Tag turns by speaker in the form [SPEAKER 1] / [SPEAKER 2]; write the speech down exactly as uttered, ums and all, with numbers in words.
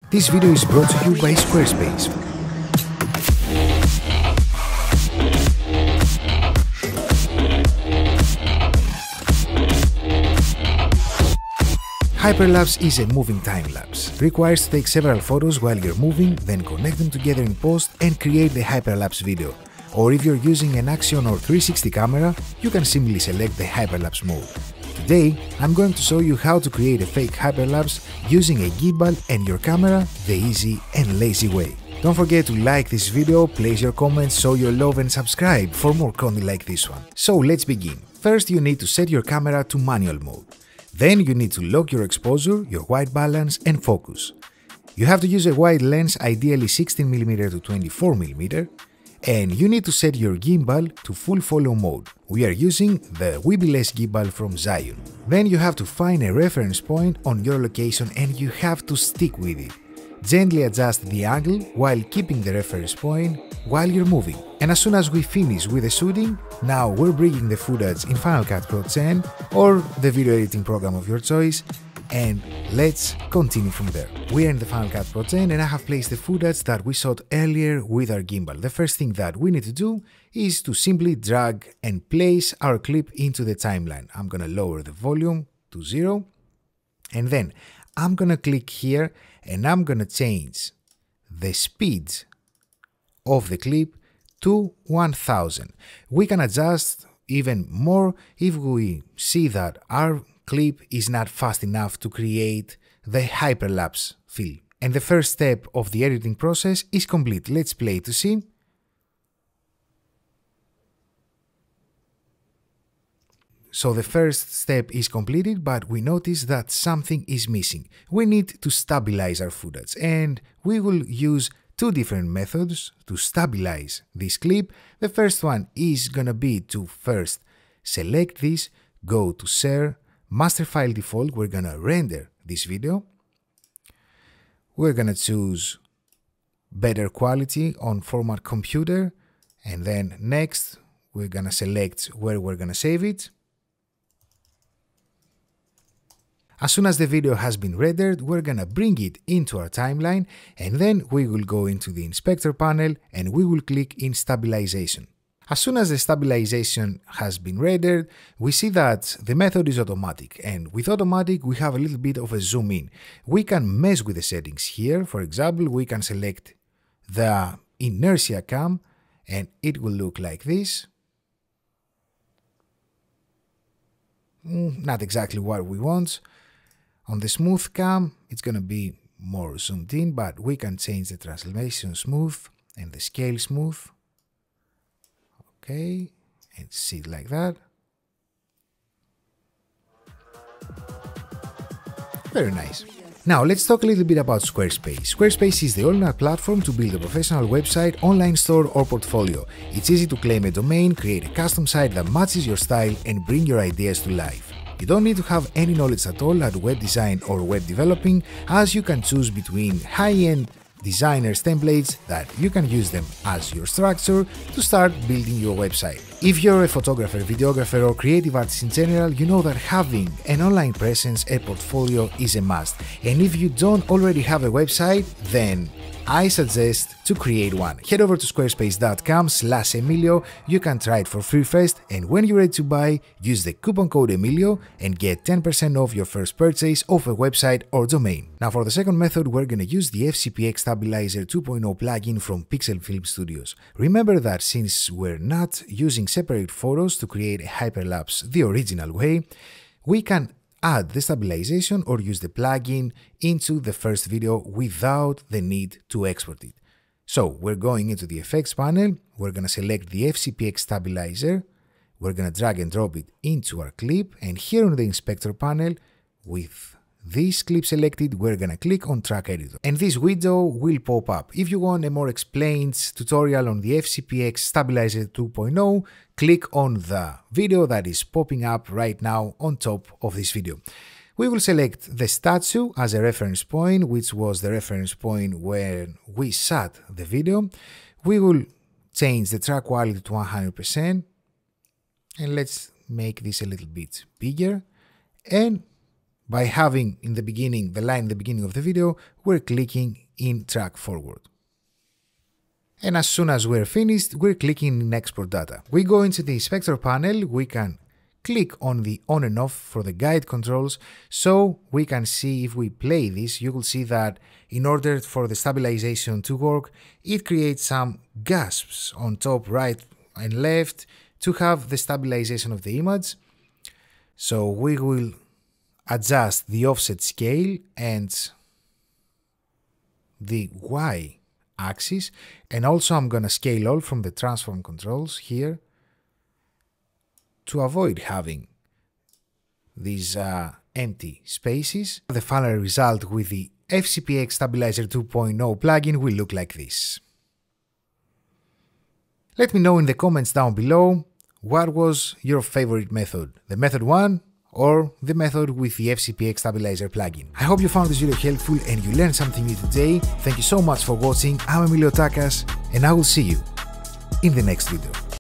[SPEAKER 1] This video is brought to you by Squarespace. Hyperlapse is a moving time-lapse. Requires to take several photos while you're moving, then connect them together in post and create the hyperlapse video. Or if you're using an Action or three sixty camera, you can simply select the hyperlapse mode. Today, I'm going to show you how to create a fake hyperlapse using a gimbal and your camera the easy and lazy way. Don't forget to like this video, place your comments, show your love and subscribe for more content like this one. So let's begin. First, you need to set your camera to manual mode. Then you need to lock your exposure, your white balance and focus. You have to use a wide lens, ideally sixteen millimeter to twenty-four millimeter. And you need to set your gimbal to full follow mode. We are using the Weebiless gimbal from Zion. Then you have to find a reference point on your location and you have to stick with it. Gently adjust the angle while keeping the reference point while you're moving. And as soon as we finish with the shooting, now we're bringing the footage in Final Cut Pro ten or the video editing program of your choice, and let's continue from there. We are in the Final Cut Pro ten and I have placed the footage that we shot earlier with our gimbal. The first thing that we need to do is to simply drag and place our clip into the timeline. I'm gonna lower the volume to zero and then I'm gonna click here and I'm gonna change the speed of the clip to one thousand. We can adjust even more if we see that our clip is not fast enough to create the hyperlapse feel. And the first step of the editing process is complete. Let's play to see. So the first step is completed, but we notice that something is missing. We need to stabilize our footage, and we will use two different methods to stabilize this clip. The first one is gonna be to first select this, go to Share, Master File Default, we're gonna render this video. We're gonna choose Better Quality on Format Computer, and then next we're gonna select where we're gonna save it. As soon as the video has been rendered, we're gonna bring it into our timeline and then we will go into the inspector panel and we will click in stabilization. As soon as the stabilization has been rendered, we see that the method is automatic, and with automatic we have a little bit of a zoom in. We can mess with the settings here. For example, we can select the inertia cam and it will look like this. Not exactly what we want. On the smooth cam, it's gonna be more zoomed in, but we can change the transformation smooth and the scale smooth. Okay, and see it like that. Very nice. Now let's talk a little bit about Squarespace. Squarespace is the all-in-one platform to build a professional website, online store or portfolio. It's easy to claim a domain, create a custom site that matches your style and bring your ideas to life. You don't need to have any knowledge at all at web design or web developing, as you can choose between high-end designers templates that you can use them as your structure to start building your website. If you're a photographer, videographer or creative artist in general, you know that having an online presence, a portfolio is a must. And if you don't already have a website, then I suggest to create one. Head over to squarespace dot com slash Emilio. You can try it for free first, and when you're ready to buy, use the coupon code Emilio and get ten percent off your first purchase of a website or domain. Now for the second method, we're gonna use the F C P X Stabilizer two point oh plugin from Pixel Film Studios. Remember that since we're not using separate photos to create a hyperlapse the original way, we can add the stabilization or use the plugin into the first video without the need to export it. So we're going into the effects panel, we're gonna select the F C P X Stabilizer, we're gonna drag and drop it into our clip, and here on the inspector panel, with this clip selected, we're gonna click on Track Editor, and this window will pop up. If you want a more explained tutorial on the F C P X Stabilizer two point oh, click on the video that is popping up right now on top of this video. We will select the statue as a reference point, which was the reference point where we shot the video. We will change the track quality to one hundred percent, and let's make this a little bit bigger, and by having in the beginning the line in the beginning of the video, we're clicking in track forward. And as soon as we're finished, we're clicking in export data. We go into the inspector panel, we can click on the on and off for the guide controls, so we can see if we play this, you will see that in order for the stabilization to work, it creates some gasps on top, right and left to have the stabilization of the image. So we will adjust the offset scale and the Y axis, and also I'm gonna scale all from the transform controls here to avoid having these uh, empty spaces. The final result with the F C P X Stabilizer two point oh plugin will look like this. Let me know in the comments down below what was your favorite method, the method one or the method with the F C P X Stabilizer plugin. I hope you found this video helpful and you learned something new today. Thank you so much for watching. I'm Emilio Takas and I will see you in the next video.